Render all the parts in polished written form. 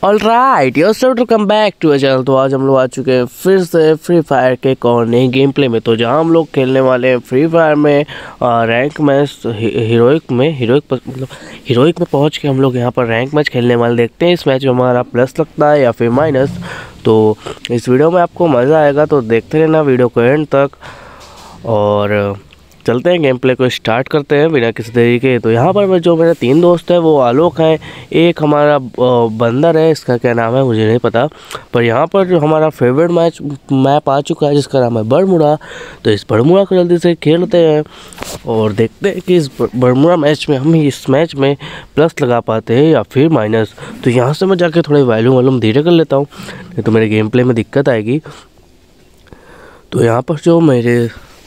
Alright your so to come back to a channel. तो आज हम लोग आ चुके हैं फिर से फ्री फायर के एक और नए गेम प्ले में। तो जहां हम लोग खेलने वाले हैं फ्री फायर में रैंक मैच हीरोइक में पहुंच के हम लोग यहां पर रैंक मैच खेलने वाले। देखते हैं इस मैच में हमारा प्लस लगता है या फिर माइनस। तो इस वीडियो में आपको मज़ा आएगा, तो देखते रहना वीडियो को एंड तक। और चलते हैं गेम प्ले को स्टार्ट करते हैं बिना किसी देरी के। तो यहाँ पर जो मेरे 3 दोस्त हैं वो आलोक हैं, एक हमारा बंदर है, इसका क्या नाम है मुझे नहीं पता। पर यहाँ पर जो हमारा फेवरेट मैप आ चुका है जिसका नाम है बरमुड़ा। तो इस बरमुड़ा को जल्दी से खेलते हैं और देखते हैं कि इस बरमुड़ा मैच में हम इस मैच में प्लस लगा पाते हैं या फिर माइनस। तो यहाँ से मैं जाके थोड़े वॉल्यूम धीरे कर लेता हूँ, नहीं तो मेरे गेम प्ले में दिक्कत आएगी। तो यहाँ पर जो मेरे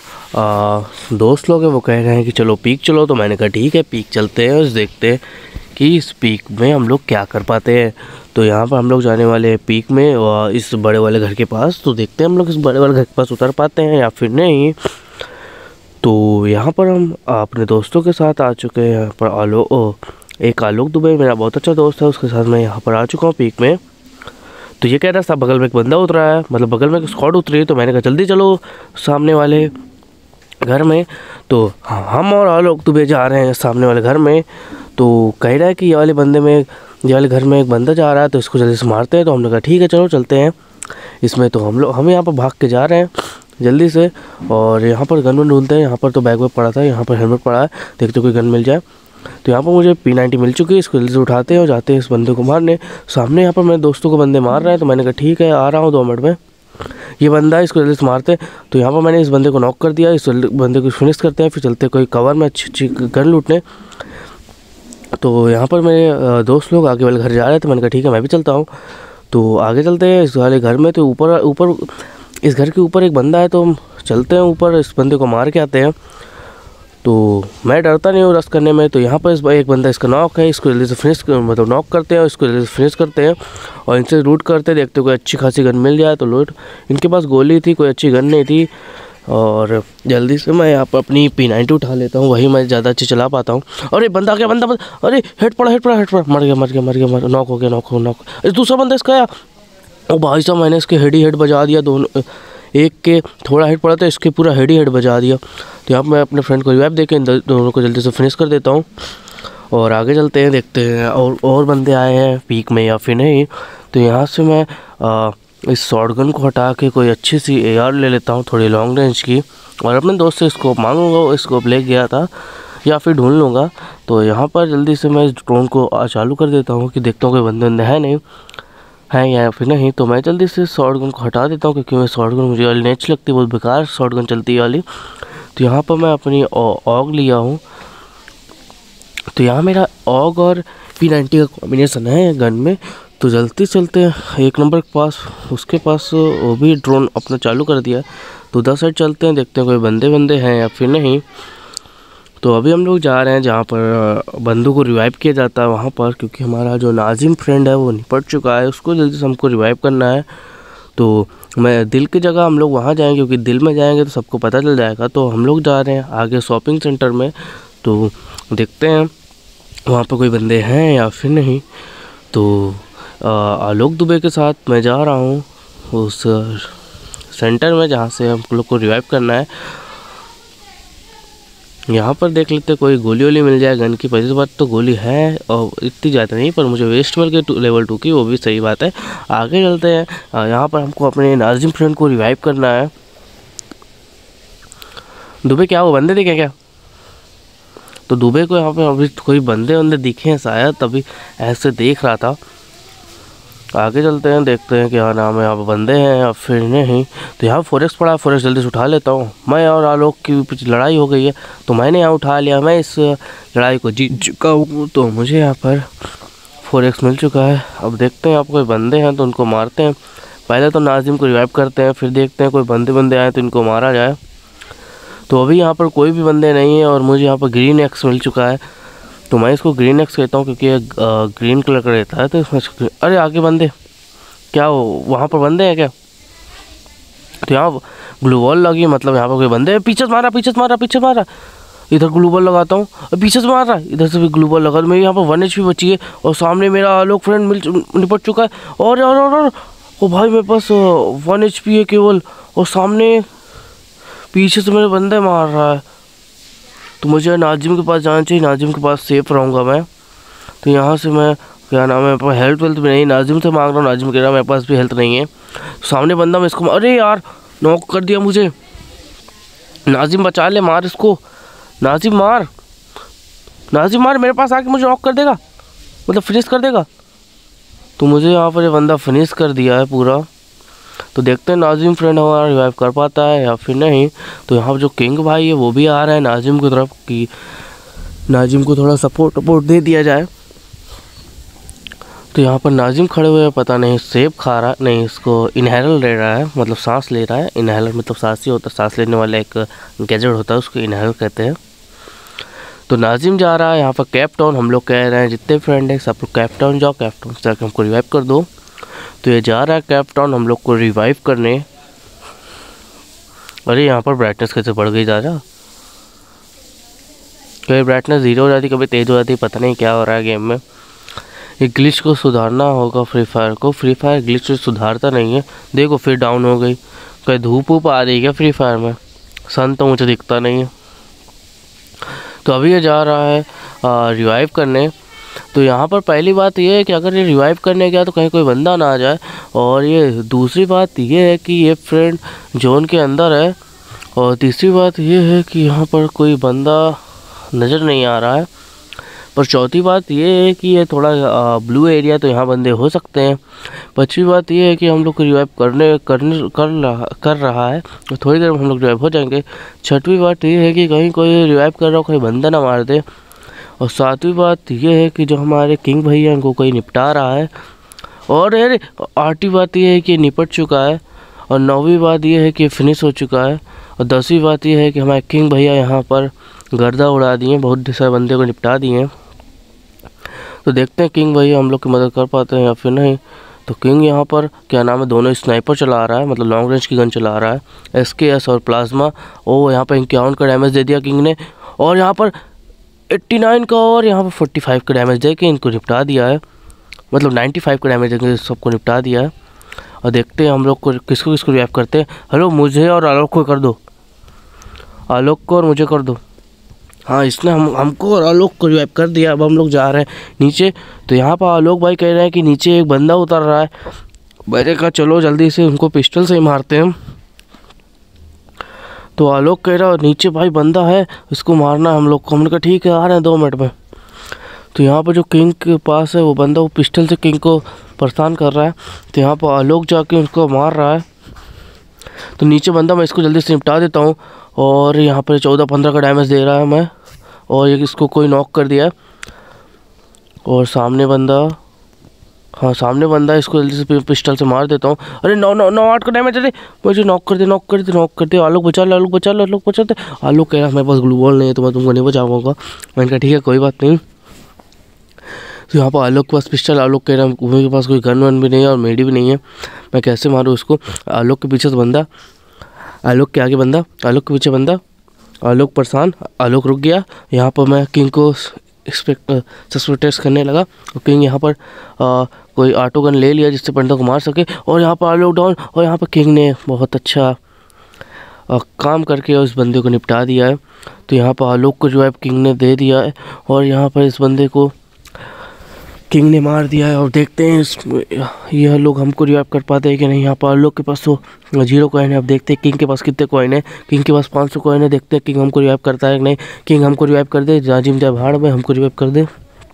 दोस्त लोग हैं वो कह रहे हैं कि चलो पीक चलो। तो मैंने कहा ठीक है पीक चलते हैं और देखते हैं कि इस पीक में हम लोग क्या कर पाते हैं। तो यहाँ पर हम लोग जाने वाले हैं पीक में इस बड़े वाले घर के पास। तो देखते हैं हम लोग इस बड़े वाले घर के पास उतर पाते हैं या फिर नहीं। तो यहाँ पर हम अपने दोस्तों के साथ आ चुके हैं। यहाँ पर एक आलोक दुबे मेरा बहुत अच्छा दोस्त है, उसके साथ मैं यहाँ पर आ चुका हूँ पीक में। तो ये कह रहा था बगल में एक बंदा उतरा है, मतलब बगल में एक स्क्वाड उतरी है। तो मैंने कहा जल्दी चलो सामने वाले घर में। तो हम और आलोक दुबे जा रहे हैं सामने वाले घर में। तो कह रहा है कि ये वाले घर में एक बंदा जा रहा है, तो इसको जल्दी से मारते हैं। तो हमने कहा ठीक है चलो चलते हैं इसमें। तो हम यहाँ पर भाग के जा रहे हैं जल्दी से और यहाँ पर गन ढूंढते हैं। यहाँ पर तो बैग पड़ा था, यहाँ पर हेलमेट पड़ा है, देखते कोई गन मिल जाए। तो यहाँ पर मुझे P90 मिल चुकी है, इसको जल्दी से उठाते हैं और जाते हैं इस बंदे को मारने। सामने यहाँ पर मेरे दोस्तों को बंदे मार रहे हैं। तो मैंने कहा ठीक है आ रहा हूँ 2 मिनट में। ये बंदा है, इसको जल्दी से मारते हैं। तो यहाँ पर मैंने इस बंदे को नॉक कर दिया, इस बंदे को फिनिश करते हैं, फिर चलते कोई कवर में अच्छी गन लूटने। तो यहाँ पर मेरे दोस्त लोग आगे वाले घर जा रहे थे, मैंने कहा ठीक है मैं भी चलता हूँ। तो आगे चलते हैं इस वाले घर में। तो ऊपर इस घर के ऊपर एक बंदा है, तो हम चलते हैं ऊपर इस बंदे को मार के आते हैं। तो मैं डरता नहीं हूँ रश करने में। तो यहाँ पर एक बंदा इसका नॉक है, इसको जल्दी से नॉक करते हैं और इसको जल्दी से फिनिश करते हैं और इनसे लूट करते हैं। देखते कोई अच्छी खासी गन मिल जाए तो लूट। इनके पास गोली थी, कोई अच्छी गन नहीं थी। और जल्दी से मैं यहाँ पर अपनी P90 उठा लेता हूँ, वही मैं ज़्यादा अच्छी चला पाता हूँ। अरे बंदा आ गया, बंदा अरे हेड पड़ा मर गया, नॉक हो गया। अरे दूसरा बंदा इसका आया, ओ भाई साहब मैंने इसके हेड बजा दिया। दोनों एक के थोड़ा हेड पड़ा था, इसके पूरा हेड बजा दिया। तो यहाँ पर मैं अपने फ्रेंड को रिवाइव देके इन दोनों को जल्दी से फिनिश कर देता हूँ और आगे चलते हैं, देखते हैं और बंदे आए हैं पीक में या फिर नहीं। तो यहाँ से मैं इस शॉटगन को हटा के कोई अच्छी सी AR ले लेता हूँ, थोड़ी लॉन्ग रेंज की, और अपने दोस्त से स्कोप मांगूंगा। स्कोप ले गया था या फिर ढूंढ लूँगा। तो यहाँ पर जल्दी से मैं इस ड्रोन को चालू कर देता हूँ कि देखता हूँ कोई बंदे है नहीं है या फिर नहीं। तो मैं जल्दी से शॉटगन को हटा देता हूँ क्योंकि मैं शॉटगन मुझे वाली नहीं अच्छी लगती, बहुत बेकार शॉटगन चलती है वाली। तो यहाँ पर मैं अपनी ऑग लिया हूँ। तो यहाँ मेरा ऑग और P90 का कॉम्बिनेशन है गन में। तो जल्दी चलते हैं 1 नंबर के पास, उसके पास वो भी ड्रोन अपना चालू कर दिया। तो उधर साइड चलते हैं, देखते हैं कोई बंदे हैं या फिर नहीं। तो अभी हम लोग जा रहे हैं जहाँ पर बंदू को रिवाइव किया जाता है वहाँ पर, क्योंकि हमारा जो नाजिम फ्रेंड है वो निपट चुका है, उसको जल्दी से हमको रिवाइव करना है। तो मैं दिल की जगह हम लोग वहाँ जाएंगे, क्योंकि दिल में जाएंगे तो सबको पता चल जाएगा। तो हम लोग जा रहे हैं आगे शॉपिंग सेंटर में। तो देखते हैं वहाँ पर कोई बंदे हैं या फिर नहीं। तो आलोक दुबे के साथ मैं जा रहा हूँ उस सेंटर में जहाँ से हम लोग को रिवाइव करना है। यहाँ पर देख लेते कोई गोली मिल जाए गन की। पहली बात तो गोली है और इतनी ज़्यादा नहीं, पर मुझे वेस्ट मिल गई लेवल 2 की, वो भी सही बात है। आगे चलते हैं। यहाँ पर हमको अपने नाजिम फ्रेंड को रिवाइव करना है। दुबे क्या वो बंदे दिखे क्या? तो दुबे को यहाँ पे अभी कोई बंदे दिखे हैं शायद, तभी ऐसे देख रहा था। आगे चलते हैं, देखते हैं क्या नाम है, यहाँ पर बंदे हैं या फिर नहीं। तो यहाँ फोरेक्स पड़ा है, फोरेक्स जल्दी से उठा लेता हूँ। मैं और आलोक की कुछ लड़ाई हो गई है तो मैंने यहाँ उठा लिया, मैं इस लड़ाई को जीत चुका हूँ। तो मुझे यहाँ पर फोरेक्स मिल चुका है। अब देखते हैं यहाँ पर कोई बंदे हैं तो उनको मारते हैं। पहले तो नाजिम को रिवाइव करते हैं, फिर देखते हैं कोई बंदे आए तो इनको मारा जाए। तो अभी यहाँ पर कोई भी बंदे नहीं है और मुझे यहाँ पर ग्रीन एक्स मिल चुका है। तो मैं इसको ग्रीन एक्स कहता हूँ क्योंकि ये ग्रीन कलर का रहता है। तो इसमें अरे आगे बंदे क्या हो, वहाँ पर बंदे हैं क्या? तो यहाँ ग्लू वॉल लगी, मतलब यहाँ पर कोई बंदे पीछे मारा। इधर ग्लूबल लगाता हूँ, पीछे से मार रहा है, इधर से भी ग्लूबल लगा, मेरे यहाँ पर 1 HP बची है और सामने मेरा आलोक फ्रेंड निपट चुका है। और ओ भाई मेरे पास 1 HP है केवल, और सामने पीछे से मेरे बंदे मार रहा है। तो मुझे नाजिम के पास जाना चाहिए, नाजिम के पास सेफ रहूँगा मैं। तो यहाँ से मैं क्या नाम है, हेल्थ वेल्थ भी नहीं, नाजिम से मांग रहा हूँ, नाजिम कह रहा है मेरे पास भी हेल्थ नहीं है। सामने बंदा, मैं इसको, अरे यार नॉक कर दिया मुझे। नाजिम बचा ले, मार इसको, नाजिम मार, नाजिम मार, मेरे पास आके मुझे नॉक कर देगा, मतलब फिनिश कर देगा। तो मुझे यहाँ पर ये बंदा फिनिश कर दिया है पूरा। तो देखते हैं नाजिम फ्रेंड हमारा रिवाइव कर पाता है या फिर नहीं। तो यहाँ पर जो किंग भाई है वो भी आ रहा है नाजिम की तरफ कि नाजिम को थोड़ा सपोर्ट दे दिया जाए। तो यहाँ पर नाजिम खड़े हुए हैं, पता नहीं सेब खा रहा है, नहीं इसको इनहेलर ले रहा है, मतलब सांस ले रहा है। इनहेलर मतलब सांस ही होता है, सांस लेने वाला एक गैजेट होता है, उसको इनहेलर कहते हैं। तो नाजिम जा रहा है यहाँ पर कैप टाउन, हम लोग कह रहे हैं जितने फ्रेंड हैं सब लोग कैप टाउन जाओ, कैप टाउन से जाकर हमको रिवाइव कर दो। तो ये जा रहा है कैप टाउन हम लोग को रिवाइव करने। अरे यहाँ पर ब्राइटनेस कैसे बढ़ गई ज़्यादा, कभी ब्राइटनेस 0 हो जाती, कभी तेज़ हो जाती, पता नहीं क्या हो रहा है गेम में। ये ग्लिच को सुधारना होगा फ्री फायर को, फ्री फायर ग्लिच सुधारता नहीं है। देखो फिर डाउन हो गई, कहीं धूप वूप आ रही है क्या फ्री फायर में, सन तो मुझे दिखता नहीं है। तो अभी ये जा रहा है रिवाइव करने। तो यहाँ पर पहली बात ये है कि अगर ये रिवाइव करने गया तो कहीं कोई बंदा ना आ जाए, और ये दूसरी बात ये है कि ये फ्रेंड जोन के अंदर है, और तीसरी बात ये है कि यहाँ पर कोई बंदा नज़र नहीं आ रहा है। पर चौथी बात ये है कि ये थोड़ा ब्लू एरिया, तो यहाँ बंदे हो सकते हैं। पांचवी बात ये है कि हम लोग को रिवाइव कर रहा है, तो थोड़ी देर में हम लोग रिवाइव हो जाएंगे। छठवीं बात ये है कि कहीं कोई रिवाइव कर रहा हो, कहीं बंदा ना मार दे। और सातवीं बात ये है कि जो हमारे किंग भैया उनको कोई निपटा रहा है। और आठवीं बात ये है कि निपट चुका है। और नौवीं बात ये है कि फिनिश हो चुका है। और 10वीं बात ये है कि हमारे किंग भैया यहाँ पर गर्दा उड़ा दिए, बहुत सारे बंदे को निपटा दिए। तो देखते हैं किंग भैया हम लोग की मदद कर पाते हैं या फिर नहीं। तो किंग यहाँ पर क्या नाम है, दोनों स्नाइपर चला रहा है, मतलब लॉन्ग रेंज की गन चला रहा है, SKS और प्लाज्मा। ओ यहाँ पर 51 का डैमेज दे दिया किंग ने, और यहाँ पर 89 का, और यहाँ पर 45 का डैमेज दे के इनको निपटा दिया है, मतलब 95 का डैमेज देके सबको निपटा दिया है। और देखते हैं हम लोग को किसको रिवाइव करते हैं। हेलो, मुझे और आलोक को कर दो, आलोक को और मुझे कर दो। हाँ, इसने हमको और आलोक को रिवाइव कर दिया। अब हम लोग जा रहे हैं नीचे। तो यहाँ पर आलोक भाई कह रहे हैं कि नीचे एक बंदा उतर रहा है। मैंने कहा चलो जल्दी से उनको पिस्टल से ही मारते हैं। तो आलोक कह रहा है नीचे भाई बंदा है, इसको मारना है हम लोग को। हमने कहा ठीक है, आ रहे हैं 2 मिनट में। तो यहाँ पर जो किंग के पास है वो बंदा, वो पिस्टल से किंग को परेशान कर रहा है। तो यहाँ पर आलोक जाके उसको मार रहा है। तो नीचे बंदा, मैं इसको जल्दी से निपटा देता हूँ। और यहाँ पर 14-15 का डैमेज दे रहा है मैं, और ये इसको कोई नॉक कर दिया है। और सामने बंदा, हाँ सामने बंदा, इसको जल्दी से पिस्टल से मार देता हूँ। अरे 9-8 का डैमेज, अरे मुझे नॉक कर दे। आलोक बचा ले, आलोक बचा दे। आलोक कह रहा है मेरे पास ग्लू बॉल नहीं है तो मैं तुमको नहीं बचाऊंगा। मैंने कहा ठीक है कोई बात नहीं। तो यहाँ पर आलोक के पास पिस्टल, आलोक कह रहा है मेरे पास कोई गन वन भी नहीं है और मेडी भी नहीं है, मैं कैसे मारूँ उसको। आलोक के पीछे से बंदा, आलोक के आगे बंदा, आलोक के पीछे बंदा, आलोक परेशान, आलोक रुक गया। यहाँ पर मैं किंग को सस्पेक्ट करने लगा। और किंग यहाँ पर कोई ऑटो गन ले लिया जिससे बंदा को मार सके। और यहाँ पर आलोक डाउन, और यहाँ पर किंग ने बहुत अच्छा काम करके उस बंदे को निपटा दिया है। तो यहाँ पर आलोक को जो है किंग ने दे दिया है, और यहाँ पर इस बंदे को किंग ने मार दिया है। और देखते हैं यह लोग हमको रिवाइव कर पाते हैं कि नहीं। यहाँ पर आलोक के पास तो 0 कॉइन है। अब देखते हैं किंग के पास कितने कॉइन है। किंग के पास 500 कॉइन है। देखते हैं किंग हमको रिवाइव करता है कि नहीं। किंग हमको रिवाइव कर दे, नाजिम जाए भाड़ में, हमको रिवाइव कर दे।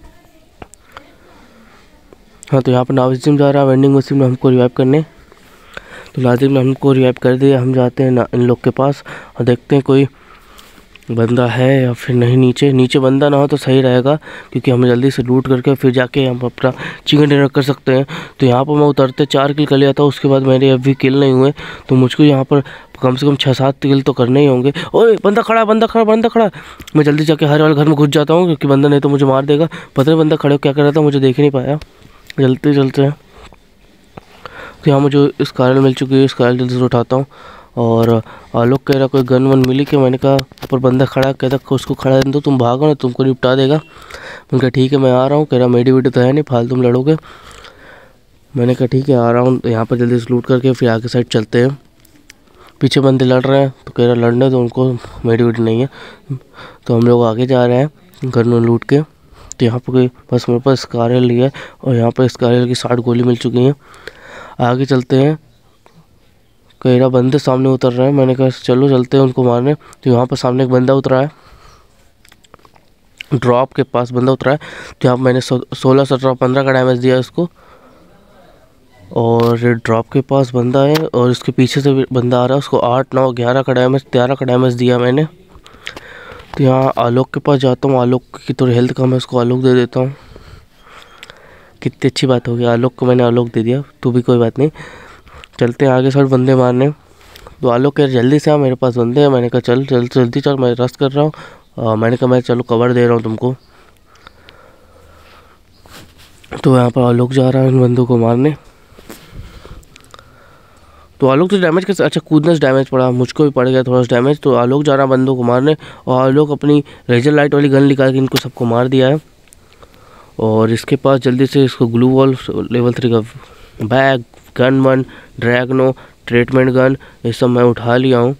हाँ, तो यहाँ पर नाजिम जा रहा है वेंडिंग मशीन में हमको रिवाइव करने। तो नाजिम ने हमको रिवाइव कर दिया। हम जाते हैं इन लोग के पास और देखते हैं कोई बंदा है या फिर नहीं। नीचे बंदा ना हो तो सही रहेगा, क्योंकि हमें जल्दी से लूट करके फिर जाके हम अपना चिकन डिनर कर सकते हैं। तो यहाँ पर मैं उतरते 4 किल कर लिया था, उसके बाद मेरे अभी किल नहीं हुए। तो मुझको यहाँ पर कम से कम 6-7 किल तो करने ही होंगे। ओए बंदा खड़ा। मैं जल्दी जाके हर वाले घर में घुस जाता हूँ, क्योंकि बंदा नहीं तो मुझे मार देगा। पता नहीं बंदा खड़े क्या कर रहा था, मुझे देख नहीं पाया। चलते हैं। तो यहाँ मुझे स्कारल मिल चुकी है, स्कारल जल्दी से उठाता हूँ और आलोक कह रहा कोई गन वन मिली क्या। मैंने कहा ऊपर बंदा खड़ा, कहता उसको खड़ा दो, तुम भागो ना, तुमको निपटा देगा। मैंने कहा ठीक है मैं आ रहा हूँ। कह रहा मेडी वीडियो तो है नहीं, फालतू में लड़ोगे। मैंने कहा ठीक है आ रहा हूँ। यहाँ पर जल्दी से लूट करके फिर आगे साइड चलते हैं। पीछे बंदे लड़ रहे हैं तो कह रहा लड़ने तो उनको, मेडी वीडियो नहीं है। तो हम लोग आगे जा रहे हैं गन वन लूट के। तो यहाँ पर कोई बस मेरे पास स्कारल लिया और यहाँ पर स्कारल की 60 गोली मिल चुकी हैं। आगे चलते हैं। कह रहा बंदे सामने उतर रहे हैं। मैंने कहा चलो चलते हैं उनको मारने। तो यहाँ पर सामने एक बंदा उतरा है, ड्रॉप के पास बंदा उतरा है। तो यहाँ मैंने 16, 17, 15 का डैमेज दिया इसको। और ड्रॉप के पास बंदा है और इसके पीछे से बंदा आ रहा है, उसको 8, 9, 11 का डैमेज, 13 का डैमेज दिया मैंने। तो यहाँ आलोक के पास जाता हूँ। आलोक की थोड़ी हेल्थ कम है, उसको आलोक दे देता हूँ। कितनी अच्छी बात होगी, आलोक को मैंने आलोक दे दिया। तो भी कोई बात नहीं, चलते हैं आगे साइड बंदे मारने। तो आलोक कह जल्दी से आ, मेरे पास बंदे हैं। मैंने कहा चल जल्दी चल, मैं रश कर रहा हूँ। मैंने कहा मैं चलो कवर दे रहा हूँ तुमको। तो यहाँ पर आलोक जा रहा है इन बंदों को मारने। तो आलोक तो डैमेज कैसे, अच्छा कूदने से डैमेज पड़ा, मुझको भी पड़ गया थोड़ा सा डैमेज। तो आलोक जा रहा है बंदों को मारने और आलोक अपनी रेजर लाइट वाली गन निकाल के इनको सबको मार दिया है। और इसके पास जल्दी से इसको ग्लू वॉल, लेवल 3 का बैग, गन वन, ड्रैगनो, ट्रीटमेंट गन, ये सब मैं उठा लिया हूँ।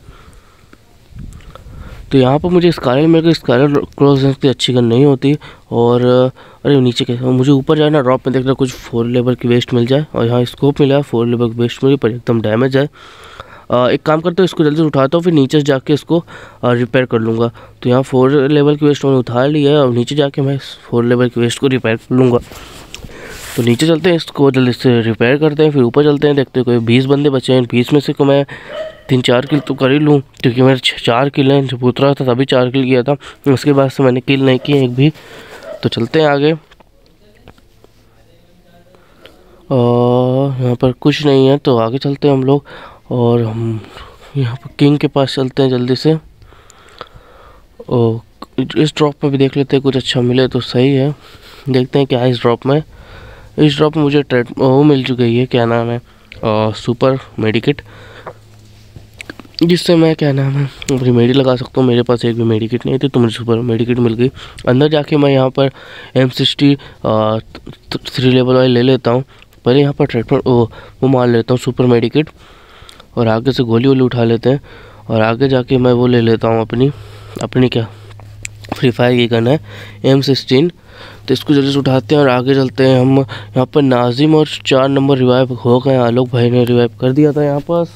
तो यहाँ पर मुझे स्कारल मेरे को स्कारल क्लोज रेंज की अच्छी गन नहीं होती। और अरे नीचे कैसे, मुझे ऊपर जाए ना, ड्रॉप में देख रहा कुछ 4 लेवल की वेस्ट मिल जाए। और यहाँ स्कोप मिला है, 4 लेवल की वेस्ट मिली पर एकदम डैमेज है। एक काम करते हो इसको जल्दी से उठाता हूँ, फिर नीचे से जाके इसको रिपेयर कर लूँगा। तो यहाँ 4 लेवल की वेस्ट मैंने उठा लिया है और नीचे जाके मैं 4 लेवल की वेस्ट को रिपेयर कर लूँगा। तो नीचे चलते हैं, इसको जल्दी से रिपेयर करते हैं, फिर ऊपर चलते हैं। देखते हैं कोई 20 बंदे बचे हैं, 20 में से को मैं 3-4 किल तो कर ही लूँ, क्योंकि मेरे 4 किल हैं। जब उतरा था तभी 4 किल किया था, उसके बाद से मैंने किल नहीं किया एक भी। तो चलते हैं आगे। और यहाँ पर कुछ नहीं है तो आगे चलते हैं हम लोग। और हम यहाँ पर किंग के पास चलते हैं जल्दी से। और इस ड्रॉप में भी देख लेते हैं, कुछ अच्छा मिले तो सही है। देखते हैं क्या है इस ड्रॉप में। इस ड्रॉप में मुझे वो मिल चुकी है, क्या नाम है, सुपर मेडिकिट, जिससे मैं क्या नाम है अपनी मेडी लगा सकता हूँ। मेरे पास एक भी मेडिकिट नहीं थी तो मुझे सुपर मेडिकिट मिल गई। अंदर जाके मैं यहाँ पर M60 3 लेवल वाली ले लेता हूँ। पहले यहाँ पर ट्रीटमेंट वो मार लेता हूँ सुपर मेडिकिट, और आगे से गोली वोली उठा लेते हैं। और आगे जाके मैं वो ले लेता हूँ अपनी क्या फ्री फायर की गन है M16। तो इसको जल्दी से उठाते हैं और आगे चलते हैं हम। यहाँ पर नाजिम और 4 नंबर रिवाइव हो गए, आलोक भाई ने रिवाइव कर दिया था यहाँ पर।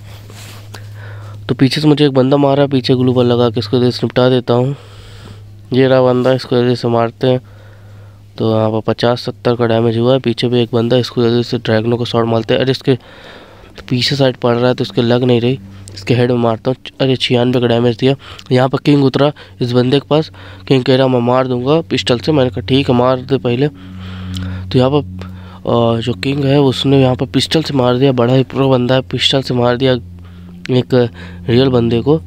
तो पीछे से मुझे एक बंदा मारा, पीछे ग्लू बॉल लगा के इसको जल्दी से निपटा देता हूँ। ये रहा बंदा, इसको जल्दी से मारते हैं। तो यहाँ पर 50-70 का डैमेज हुआ है। पीछे भी एक बंदा, इसको जल्दी से ड्रैगनों को शॉट मारते हैं। अरे इसके तो पीछे साइड पड़ रहा है तो इसके लग नहीं रही, इसके हेड में मारता हूँ। अरे 96 का डैमेज दिया। यहाँ पर किंग उतरा इस बंदे के पास, किंग कह रहा मैं मार दूंगा पिस्टल से। मैंने कहा ठीक है मार दे पहले। तो यहाँ पर जो किंग है उसने यहाँ पर पिस्टल से मार दिया, बड़ा ही प्रो बंदा है, पिस्टल से मार दिया एक रियल बंदे को।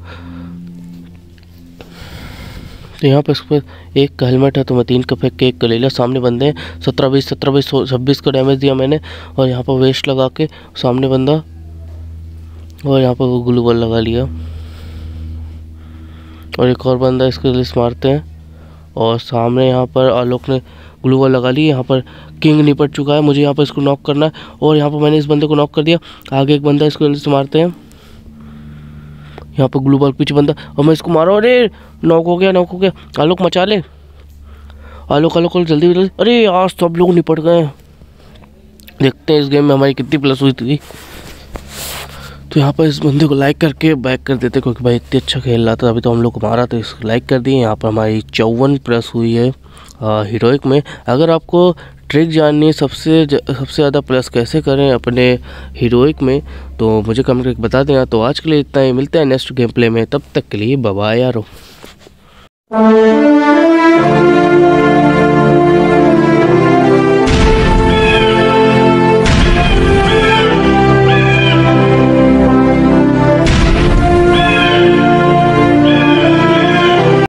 तो यहाँ पर इस पर एक का हेलमेट है तो मैं 3 का फेंक के 1 का ले लिया। सामने बंदे हैं 17-20, 17-20, 26 का डैमेज दिया मैंने। और यहाँ पर वेस्ट लगा के सामने बंदा, और यहाँ पर वो ग्लू बॉल लगा लिया। और एक और बंदा, इसको लिस्ट मारते हैं। और सामने यहाँ पर आलोक ने ग्लू बॉल लगा ली। यहाँ पर किंग निपट चुका है, मुझे यहाँ पर इसको नॉक करना है। और यहाँ पर मैंने इस बंदे को नॉक कर दिया। आगे एक बंदा, इसको लिस्ट मारते हैं। यहाँ पर ग्लू बॉल पीछे बंदा, और मैं इसको मारा। अरे नॉक हो गया। आलोक मचा ले, आलोक जल्दी। अरे आज सब लोग निपट गए। देखते हैं इस गेम में हमारी कितनी प्लस हुई थी। तो यहाँ पर इस बंदे को लाइक करके बैक कर देते, क्योंकि भाई इतने अच्छा खेल रहा था अभी तो हम लोग को मारा, तो इसको लाइक कर दिए। यहाँ पर हमारी 54 प्लस हुई है हीरोइक में। अगर आपको ट्रिक जाननी है सबसे ज़्यादा प्लस कैसे करें अपने हीरोइक में, तो मुझे कमेंट करके बता देना। तो आज के लिए इतना ही, मिलते हैं नेक्स्ट गेम प्ले में, तब तक के लिए बाय बाय यारो।